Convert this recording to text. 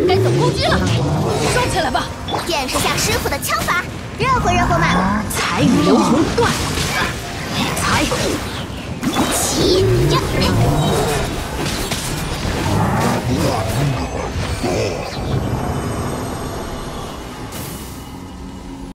该走攻击了，收起来吧！ 见识下师傅的枪法，热乎热乎嘛！ 财与流同断，财起呀！